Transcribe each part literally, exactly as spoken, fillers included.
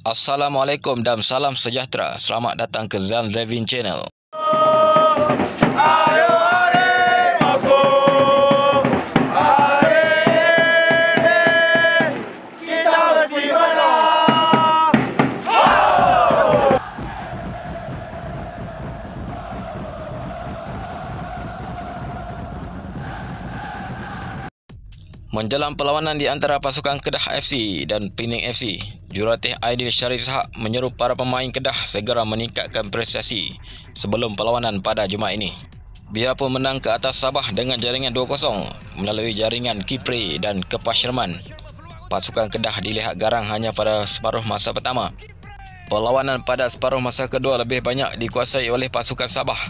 Assalamualaikum dan salam sejahtera. Selamat datang ke Zan Zevin Channel. Ayo hari mampu, hari ini kita mesti menang. Menjelang perlawanan di antara pasukan Kedah F C dan Pening F C, Jurulatih Aidil Syarif Ishak menyeru para pemain Kedah segera meningkatkan prestasi sebelum perlawanan pada Jumaat ini. Biarpun menang ke atas Sabah dengan jaringan dua kosong melalui jaringan Kipre dan Kepas Sherman, pasukan Kedah dilihat garang hanya pada separuh masa pertama. Perlawanan pada separuh masa kedua lebih banyak dikuasai oleh pasukan Sabah.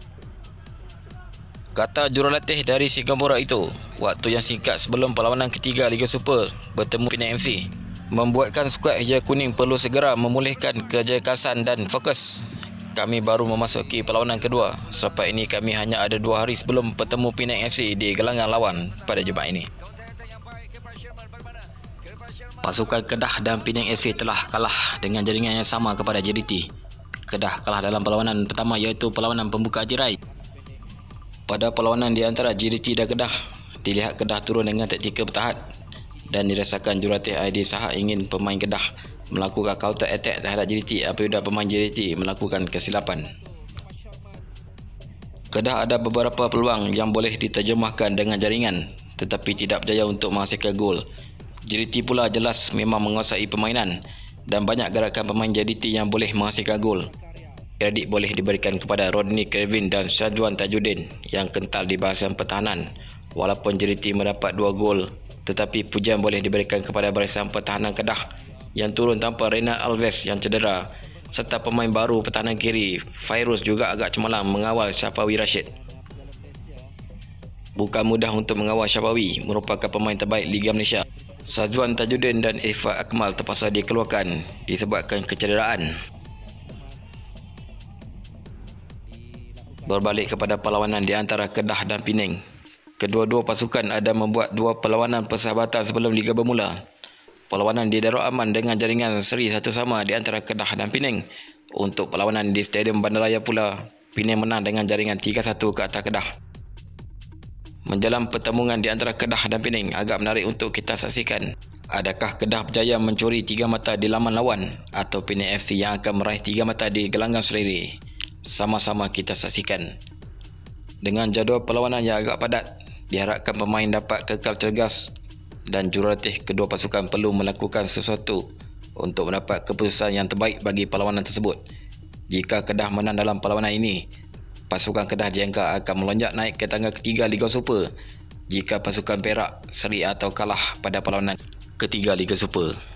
Kata jurulatih dari Singapura itu, waktu yang singkat sebelum perlawanan ketiga Liga Super bertemu Penang F C membuatkan skuad hijau kuning perlu segera memulihkan kejayaan dan fokus. Kami baru memasuki perlawanan kedua. Selepas ini kami hanya ada dua hari sebelum bertemu Penang F C di gelanggang lawan pada Jumaat ini. Pasukan Kedah dan Penang F C telah kalah dengan jaringan yang sama kepada J D T. Kedah kalah dalam perlawanan pertama iaitu perlawanan pembuka tirai. Pada perlawanan di antara J D T dan Kedah, dilihat Kedah turun dengan taktikal bertahan dan dirasakan jurulatih Aidil Syarif ingin pemain Kedah melakukan counter attack terhadap J D T apabila pemain J D T melakukan kesilapan. Kedah ada beberapa peluang yang boleh diterjemahkan dengan jaringan tetapi tidak berjaya untuk menghasilkan gol. J D T pula jelas memang menguasai permainan dan banyak gerakan pemain J D T yang boleh menghasilkan gol. Kredit boleh diberikan kepada Rodney Kevin dan Syazwan Tajuddin yang kental di barisan pertahanan. Walaupun J D T mendapat dua gol, tetapi pujian boleh diberikan kepada barisan pertahanan Kedah yang turun tanpa Reynald Alves yang cedera serta pemain baru pertahanan kiri Fairuz juga agak cemerlang mengawal Syafawi Rashid. Bukan mudah untuk mengawal Syafawi, merupakan pemain terbaik Liga Malaysia. Syazwan Tajuddin dan Ifat Akmal terpaksa dikeluarkan disebabkan kecederaan. Berbalik kepada perlawanan di antara Kedah dan Penang. Kedua-dua pasukan ada membuat dua perlawanan persahabatan sebelum liga bermula. Perlawanan di Darul Aman dengan jaringan seri satu sama di antara Kedah dan Penang. Untuk perlawanan di Stadium Bandaraya pula, Penang menang dengan jaringan tiga satu ke atas Kedah. Menjelang pertemuan di antara Kedah dan Penang agak menarik untuk kita saksikan. Adakah Kedah berjaya mencuri tiga mata di laman lawan atau Penang F C yang akan meraih tiga mata di gelanggang sendiri? Sama-sama kita saksikan. Dengan jadual perlawanan yang agak padat, diharapkan pemain dapat kekal cergas dan jurulatih kedua pasukan perlu melakukan sesuatu untuk mendapat keputusan yang terbaik bagi perlawanan tersebut. Jika Kedah menang dalam perlawanan ini, pasukan Kedah jangka akan melonjak naik ke tangga ketiga Liga Super. Jika pasukan Perak seri atau kalah pada perlawanan ketiga Liga Super.